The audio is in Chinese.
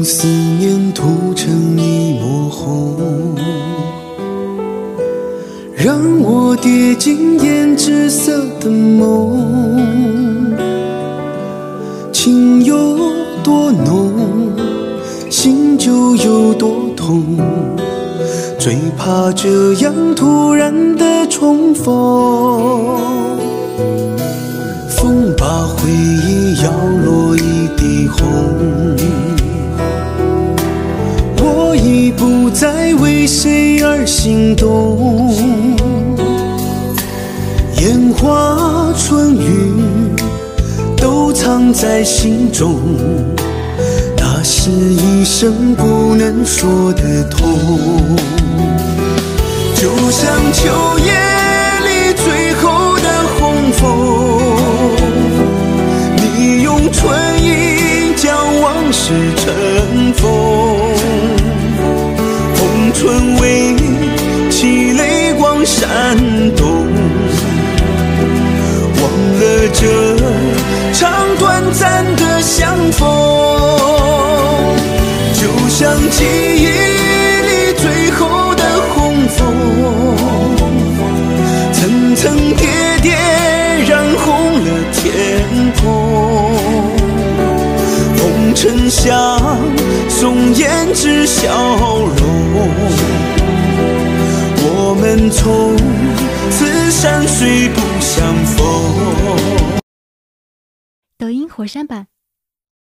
思念涂成一抹红，让我跌进胭脂色的梦。情有多浓，心就有多痛，最怕这样突然的重逢。风把回忆摇落一地红，我已不再为谁而心动。烟花春雨都藏在心中，那是一生不能说的痛。就像秋夜里最后的红枫，你用春意将往事尘封。红唇为泣泪光闪动，忘了这场短暂的相逢。就像记忆里最后的红枫，层层叠叠染红了天空。红尘相送胭脂笑容，我们从此山水不相逢。 抖音火山版